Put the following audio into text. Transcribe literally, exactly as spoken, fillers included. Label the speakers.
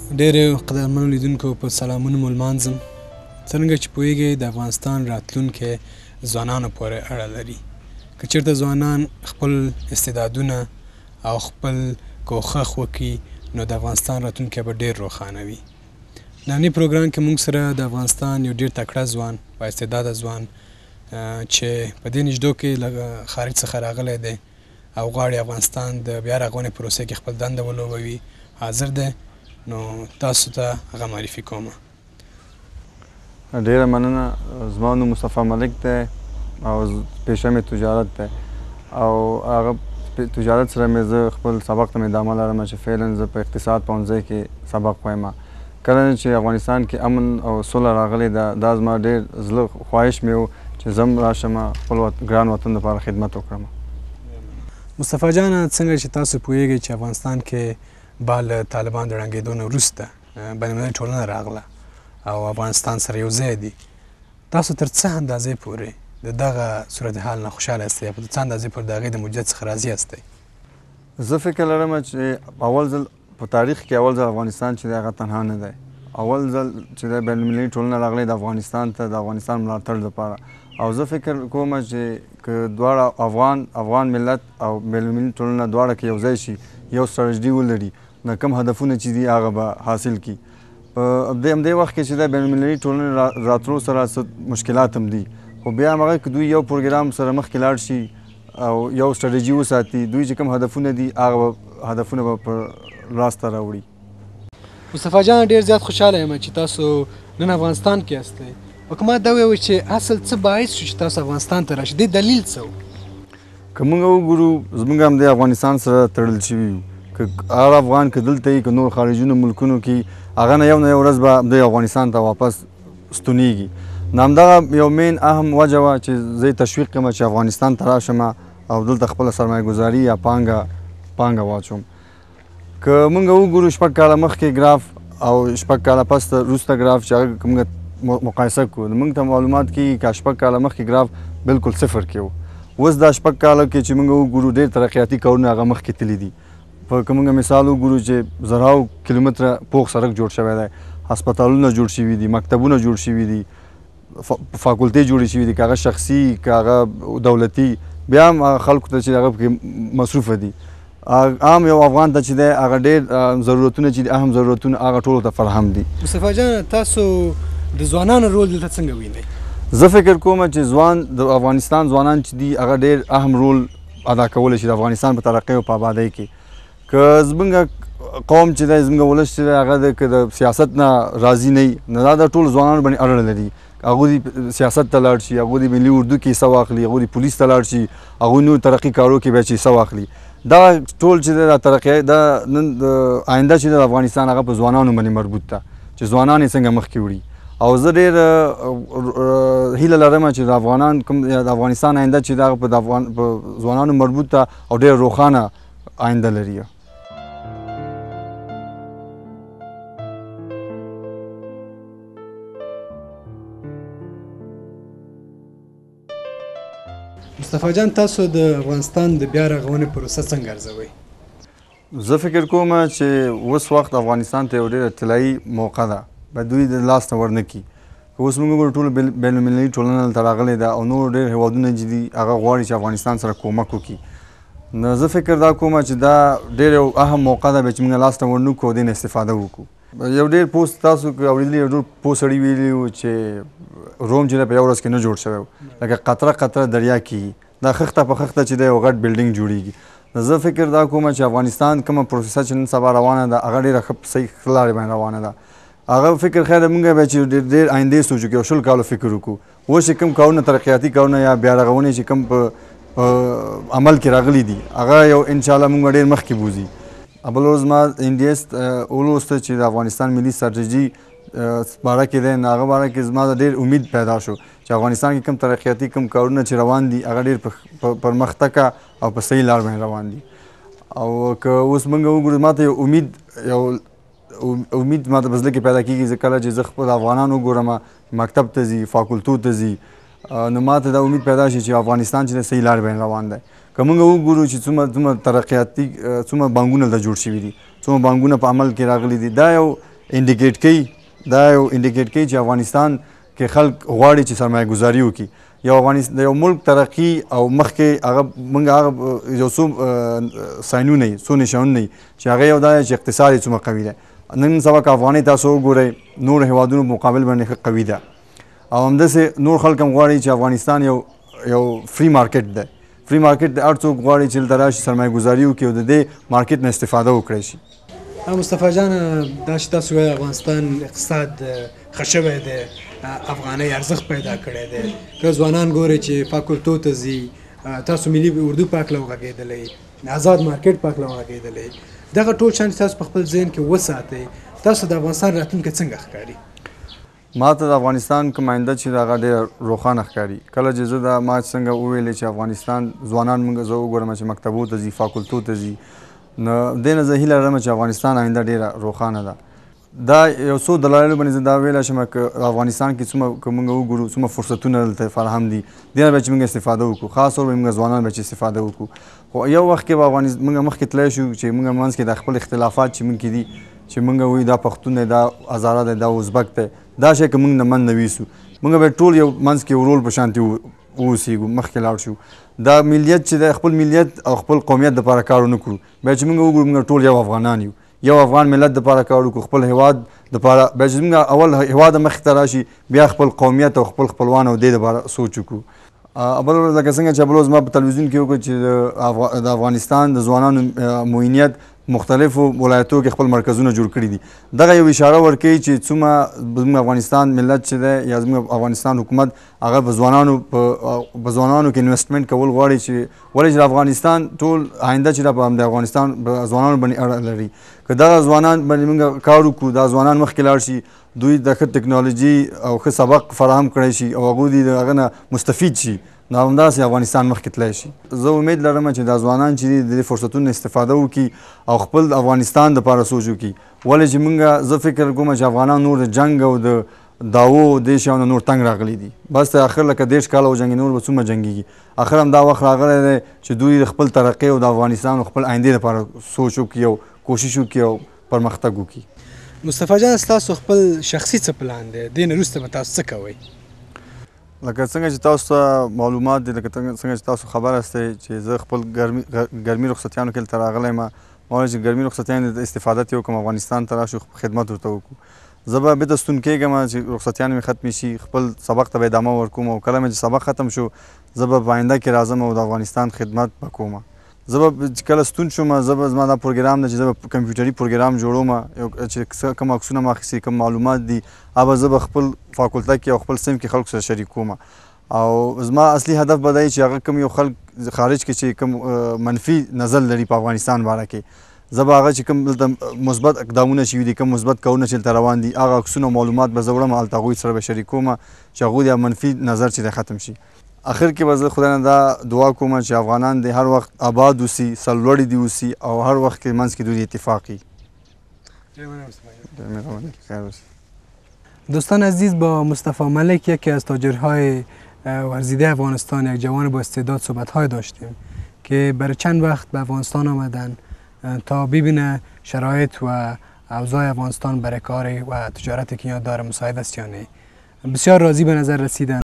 Speaker 1: ډېرو قدرمنو لیدونکو په سلامونه مو لمانځم. څرنګه چې پوهیږئ د افغانستان راتلونکی ځوانانو پورې اړه لري. که چېرته ځوانان خپل استعدادونه او خپل کوښښ وکړي نو د افغانستان راتلونکی به ډېر روښانه وي. ننني پروګرام کې موږ سره د افغانستان یو ډېر تکړه ځوان با استعداده ځوان چې په دې نږدو کې له خارج څخه راغلی دی او غواړي افغانستان د بیا رغونې پروسې کې خپل دنده ولوبوي حاضر دی. نو تاسو ته هغه معرفي کوم.
Speaker 2: ډیره مننه. زما نوم مصطفی ملک دی او پیشه مې تجارت دی او هغه تجارت سره مې زه خپل سبق ته مې ادامه لرم چې فعلا زه په اقتصاد پوهنځي کې سبق وایم. کله چې افغانستان کې امن او سوله راغلی ده دا زما ډېر زړه خواهش مې و چې زه هم راشم خپل ګران وطن لپاره خدمت وکړم.
Speaker 1: مصطفی جانه څنګه چې تاسو پوهیږئ چې افغانستان کې با له طالبان د ړنګېدو نه وروسته بینالمللي ټولنه راغله او افغانستان سره یو ځای دي. تاسو تر څه اندازې پورې د دغه صورتحال نه خوشحاله یاستئ یا په څه اندازې پورې د هغې د موجودیت څخه راضي یاستئ؟
Speaker 2: زه فکر لرم چې اول ځل په تاریخ کې اول ځل افغانستان چې دی هغه تنها نه دی. اول ځل چې د بینالمللي ټولنه راغلی د افغانستان ته د افغانستان ملاتړ لپاره او زه فکر کوم چې که دواړه افغان افغان ملت او بینالمللي ټولنه دواړه کې یو ځای شي یو ستراتیژي ولري نو کوم هدفونه چې دي هغه به حاصل کړي. په همدې وخت کې چې د بینالمللي ټولنې راتلو سره څه مشکلات هم دي خو بیا هم هغه که دوی یو پروګرام سره مخکې لاړ شي او یو ستراتیژي وساتي دوی چې کوم هدفونه دي هغه هدفونه به په لاسته راوړي.
Speaker 1: مصطفی جان ډېر زیات خوشحاله یم چې تاسو نن افغانستان کې یاستئ. او که ما دا ووایو چې اصل څه باعث شو چې تاسو افغانستان ته راشئ دې دلیل څه و؟
Speaker 2: که موږ وګورو زموږ هم د افغانستان سره تړل شوي یو. که هر افغان که دلته وي که نور خارجونو ملکونو کې هغه نه یو نه یو ورځ به د افغانستان ته واپس ستنېږي. نو همدغه یو مین اهم وجه وه چې زه یې تشویق کړم چې افغانستان ته راشم او دلته خپله سرمایه ګذاري یا پانګه پانګه واچوم. که موږ وګورو شپږ کاله مخکې ګراف او شپږ کاله پس وروسته ګراف چې هغه موږ مقایسه کړو نو موږ ته معلومات کېږي که شپږ کاله مخکې ګراف بلکل صفر کې و. اوس دا شپږ کاله کې چې موږ وګورو ډېر ترقیاتي کارونه هغه مخکې تللي دي. په که موږ مثال وګورو چې زرهاو کیلومتره پوخ سړک جوړ شوی دی، هسپتالونه جوړ شوي دي، مکتبونه جوړ شوي دي، فاکولټې جوړې شوي دي که هغه شخصي که هغه دولتي بیا هم خلکو ته چې هغه پکې مصروفه دي. عام یو افغان ته چې دی هغه ډېر ضرورتونه چې دي اهم ضرورتونه هغه ټولو ته فراهم دي.
Speaker 1: مصطفی جان تاسو د ځوانانو رول دلته څنګه وینئ؟
Speaker 2: زه فکر کوم چې ځوان د افغانستان ځوانان چې دي هغه ډېر اهم رول ادا کولی شي د افغانستان په ترقۍ او په آبادۍ کې. که زموږ قوم چې دی زموږ ولس چې دی هغه که د سیاست نه راضي نه وي نو دا د ټولو ځوانانو باندې اړه لري. هغوی دې سیاست ته لاړ شي، هغوی دې ملي اردو کې حصه واخلي، هغوی دې پولیس ته لاړ شي، هغوی نور ترقي کارو کې بیا چې حصه واخلي. دا ټول چې دی دا ترقي دا نن د آینده چې د افغانستان هغه په ځوانانو باندې مربوط ده چې ځوانان یې څنګه مخکې وړي. او زه ډېر هیله لرم چې د افغانان کوم د افغانستان آینده چې دا په ځوانانو مربوط ده او ډېر روښانه آینده لري.
Speaker 1: مصطفی جان تاسو د افغانستان د بیا رغونې پروسه څنګه ارزوئ؟
Speaker 2: زه فکر کوم چې اوس وخت افغانستان ته یو ډېره طلایي موقع ده به دوی د لاس نه ورنه کړي. که اوس موږ وګورو ټولو بینالمللي ټولنه دلته راغلې ده او نور ډېر هېوادونه چې دي هغه غواړي چې افغانستان سره کومک وکړي. نو زه فکر دا کوم چې دا ډېر یو اهم موقع ده چې موږ لاس نه ورنه کړو او دې نه استفاده وکړو. یو ډېر پوسټ تاسو اورېدلی یو ډېر پوه سړي ویلي وو چې روم چې دی په یو ورځ کې نه جوړ شوی لکه قطره قطره دریا کېږي دا خښته په خښته چې دی یو غټ بلډینګ جوړېږي. زه فکر دا کوم چې افغانستان کومه پروسه چې نن سبا روانه ده هغه ډېره ښه صحیح ښه لارې باندې روانه ده. هغه فکر خیر موږ به چې ډېر آینده سوچو کې یو شل کالو فکر وکړو. اوس چې کوم کارونه ترقیاتي کارونه یا بیا رغونې چې کوم په عمل کې راغلي دي هغه یو انشاءالله موږ ډېر مخکې بوځي. بل ورځ ما انډیس ولوسته چې د افغانستان ملي ستراتیژي باره کې دی نو هغه باره کې زما ډېر امید پیدا شو چې افغانستان کې کوم ترقیاتي کوم کارونه چې روان دي هغه ډېر پرمختګه او په صحیح لار باندې روان دي. او که اوس موږ وګورو ما ته یو امید یو امید ما ته په زړه کې پیدا کېږي زه کله چې زه خپل افغانان وګورم مکتب ته ځي فاکولټو ته ځي نو ما ته دا امید پیدا شي چې افغانستان چې د صحیح لار باندې روان دی. که موږ وګورو چې څومره څومره ترقیاتي څومره بانکونه دلته جوړ شوي دي څومره بانکونه په عمل کې راغلي دي دا یو انډیکیټ کوي دا یو انډیکیټ کوي چې افغانستان کې خلک غواړي چې سرمایه ګزاري وکړي. یو افغانستان د یو ملک ترقي او مخکې هغه موږ هغه یو څو ساینونه یي څو نشانونه یي چې هغه یو دا چې اقتصاد یې څومره قوي دی. نن سبا که افغانۍ تاسو وګورئ نور هېوادونو مقابل باندې ښه قوي ده او همداسې نور خلک هم غواړي چې افغانستان یو یو فری مارکیټ دی. فری مارکیټ د هر څوک غواړي چې دلته راشي سرمایه ګزاري وکړي او د دې مارکیټ نه استفاده وکړی شي.
Speaker 1: مصطفی جان دا چې تاسو وایئ افغانستان اقتصاد ښه شوی دی افغانۍ ارزښت پیدا کړی دی که ځوانان ګورئ چې فاکولتو ته ځي تاسو ملي اردو پاک له وغږېدلی آزاد مارکیټ پاک له وغږېدلی دغه ټول شیان چې تاسو په خپل ذهن کې وساتئ تاسو د افغانستان راتلونکی څنګه ښکاري؟
Speaker 2: ما ته د افغانستان کوم آینده چې د هغه ډېره روښانه ښکاري. کله چې زه دا ما څنګه وویلې چې افغانستان ځوانان موږ زه وګورم چې مکتبو ته ځي فاکولتو ته ځي نو دې نه زه هیله لرم چې افغانستان آینده ډېره روښانه ده. دا یو څو دلایلو باندې زه دا ویلی شم که افغانستان کې څومره که موږ وګورو څومره فرصتونه دلته فراهم دي دې نه به چې موږ استفاده وکړو خاص طور به موږ ځوانان به چې استفاده وکړو. خو یو وخت کې به افغانستان موږ مخکې تللی شو چې موږ منځ کې د خپل اختلافات چې موږ کې دي چې موږ وایو دا پښتون دی دا هزاره دی دا ازبک دی دا شی که موږ نه من نه ویسو موږ به ټول یو منځ کې ورور په شانتې واوسېږو مخکې لاړ شو. دا ملیت چې د خپل ملیت او خپل قومیت دپاره کار ونه کړو بیا چې موږ وګورو موږ ټول یو افغانان یو یو افغان ملت دپاره کار وکړو خپل هیواد دپاره بیا چې موږ اول هیواد مخې ته راشي بیا خپل قومیت او خپل خپلوان او دې دپاره سوچ وکړو. بل ورځ لکه څنګه چې بل ورځ ما په تلویزیون کې وکړو چې د افغانستان د ځوانانو معینیت مختلفو ولایتو کې خپل مرکزونه جوړ کړي دي. دغه یو اشاره ورکوي چې څومره زموږ افغانستان ملت چې دی یا زموږ افغانستان حکومت هغه په ځوانانو په ځوانانو کې انویسټمنټ کول غواړي چې ولې چې د افغانستان ټول آینده چې ده په همدې افغانستان په ځوانانو باندې اړه لري. که دغه ځوانان باندې موږ کار وکړو دا ځوانان مخکې لاړ شي دوی د ښه ټکنالوژي او ښه سبق فراهم کړی شي او هغوی دې د هغه نه مستفید شي نو همداسې افغانستان مخکې تللی شي. زه امید لرم چې دا ځوانان چې دي د دې فرصتونو استفاده وکړي او خپل افغانستان دپاره سوچ وکړي. ولې چې موږ زه فکر کوم چې افغانان نور د جنګ او د داو او دې شیانو نور تنګ راغلي دي بس تر اخر لکه دېرش کاله وجنګي نور به څومره جنګېږي اخر هم دا وخت راغلی دی چې دوی د خپل ترقۍ او د افغانستان او خپل آیندې لپاره سوچ وکړي او کوشش وکړي او پرمختګ وکړي.
Speaker 1: مصطفی جان ستاسو خپل شخصي څه پلان دی دې نه وروسته به تاسو څه کوئ؟
Speaker 2: لکه څنګه چې تاسو ته معلومات دي لکه څنګه چې تاسو خبر هستئ چې زه خپل ګرمي رخصتیانو کې دلته راغلی یم ما ویل چې ګرمي رخصتیانو د استفاده ترې وکړم افغانستان ته راشو خدمت ورته وکړو. زه به بېرته ستون کېږم چې رخصتیانې مې ختمې شي خپل سبق ته به ادامه ورکوم او کله مې چې سبق ختم شو زه به په آینده کې راځم او د افغانستان خدمت به کوم. زه به چې کله ستون شوم زه به زما دا پروګرام دی چې زه به کمپیوټري پروګرام جوړوم چې کوم عکسونه مې اخیستي کوم معلومات دي هغه زه به خپل فاکولته کې او خپل صنف کې خلکو سره شریکوم او زما اصلي هدف به دی چې هغه کوم یو خلک خارج کې چې کوم منفي نظر لري په افغانستان باره کې زه به هغه چې کوم دلته مثبت اقدامونه شوي دي کوم مثبت کارونه چې دلته روان دي هغه عکسونه او معلومات به زه وړم هلته هغوی سره به شریکوم چې هغوی د منفي نظر چې دی ختم شي. اخر کې به زه خدای نه دا دعا کوم چې افغانان د هر وخت آباد اوسي سرلوړي دي اوسي او هر وخت کې منځ کې دوی اتفاق وي.
Speaker 1: دوستان عزیز با مصطفی ملک یکی از تاجرهای ورزیده افغانستان یک جوان با استعداد صحبت‌های داشتیم که برای چند وقت به افغانستان آمدن تا ببینه شرایط و اوضاع افغانستان برای کار و تجارت که داره مساعد است یا نه. بسیار راضی به نظر رسیدن.